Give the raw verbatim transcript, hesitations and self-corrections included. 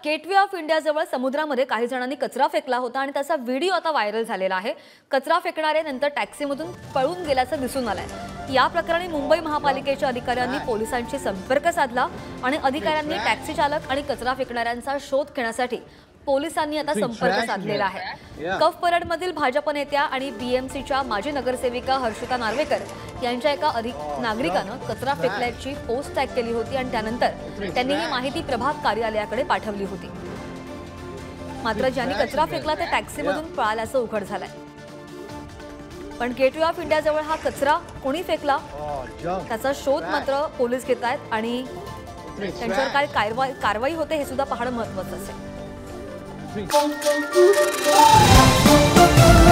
Gateway of India जवळ समुद्रामध्ये काही जणांनी कचरा फेकला होता आणि त्याचा व्हिडिओ आता व्हायरल झालेला आहे। कचरा फेकणारे नंतर टॅक्सीमधून पळून गेल्याचं दिसून आलंय। या प्रकरणी मुंबई महापालिकेच्या अधिकाऱ्यांनी पोलिसांशी संपर्क साधला आणि अधिकाऱ्यांनी टॅक्सी चालक आणि कचरा फेकणाऱ्यांचा शोध घेण्यासाठी पोलिसांनी आता संपर्क साधलेला आहे। कफ परेडमधील भाजप नेत्या आणि बीएमसीच्या माजी नगरसेविका हर्षिता नार्वेकर यांच्या एका नागरिकानं कचरा फेकल्याची पोस्ट टॅग केली होती आणि त्यानंतर त्यांनी ही माहिती प्रभाग कार्यालयाकडे पाठवली होती। मात्र ज्यांनी कचरा फेकला ते टॅक्सीमधून पळाल्याचं उघड झालंय। पण गेटवे ऑफ इंडिया जवळ हा कचरा कोणी फेकला त्याचा शोध मात्र पोलीस घेत आहेत आणि त्यांच्यावर काय कारवाई कारवाई होते हे सुद्धा पाहणं महत्त्वाचं असेल।